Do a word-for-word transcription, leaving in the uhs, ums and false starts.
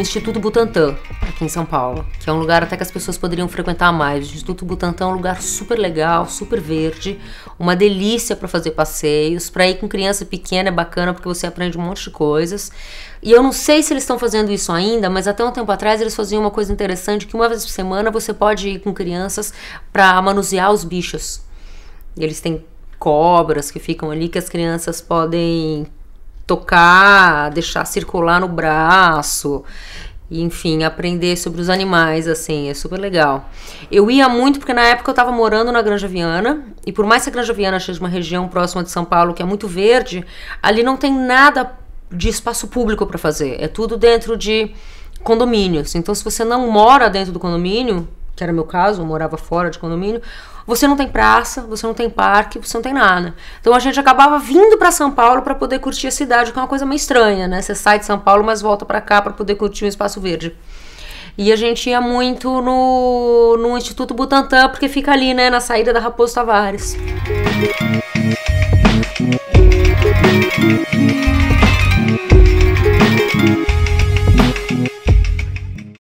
Instituto Butantã, aqui em São Paulo, que é um lugar até que as pessoas poderiam frequentar mais. O Instituto Butantã é um lugar super legal, super verde, uma delícia para fazer passeios, para ir com criança pequena é bacana porque você aprende um monte de coisas. E eu não sei se eles estão fazendo isso ainda, mas até um tempo atrás eles faziam uma coisa interessante, que uma vez por semana você pode ir com crianças para manusear os bichos. Eles têm cobras que ficam ali que as crianças podem tocar, deixar circular no braço, e, enfim, aprender sobre os animais, assim, é super legal. Eu ia muito porque na época eu estava morando na Granja Viana, e por mais que a Granja Viana seja uma região próxima de São Paulo que é muito verde, ali não tem nada de espaço público para fazer, é tudo dentro de condomínios. Então se você não mora dentro do condomínio, que era meu caso, eu morava fora de condomínio, você não tem praça, você não tem parque, você não tem nada. Então a gente acabava vindo para São Paulo para poder curtir a cidade, que é uma coisa meio estranha, né? Você sai de São Paulo, mas volta para cá para poder curtir um espaço verde. E a gente ia muito no, no Instituto Butantã, porque fica ali, né, na saída da Raposo Tavares.